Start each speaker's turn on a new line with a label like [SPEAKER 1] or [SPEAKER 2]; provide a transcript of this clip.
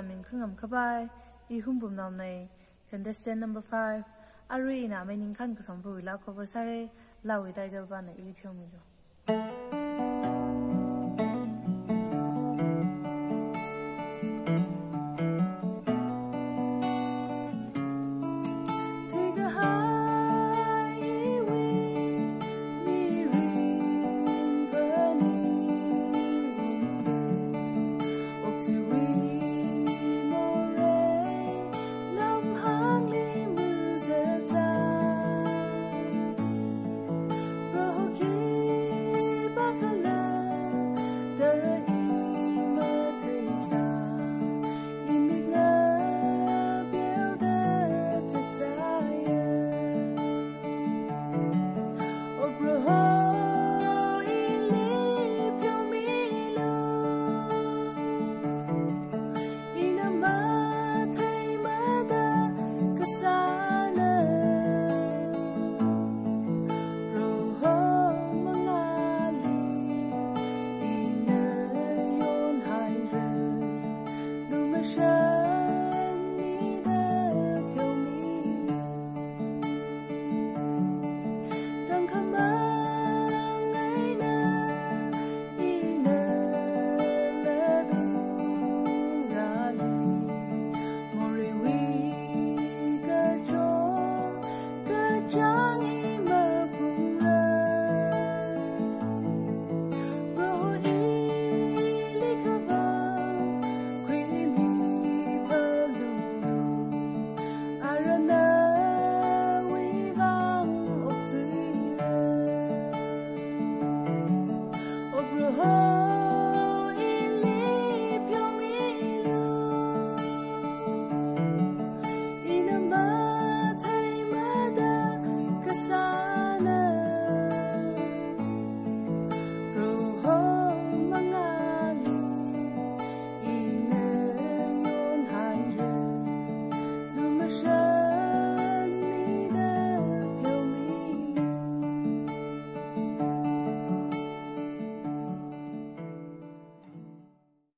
[SPEAKER 1] min khangam khabai I humbum nam nei contestant number 5 Arui na mai ning khan ka sombu la cover sare lawi dai ga ba na I phyo mi lo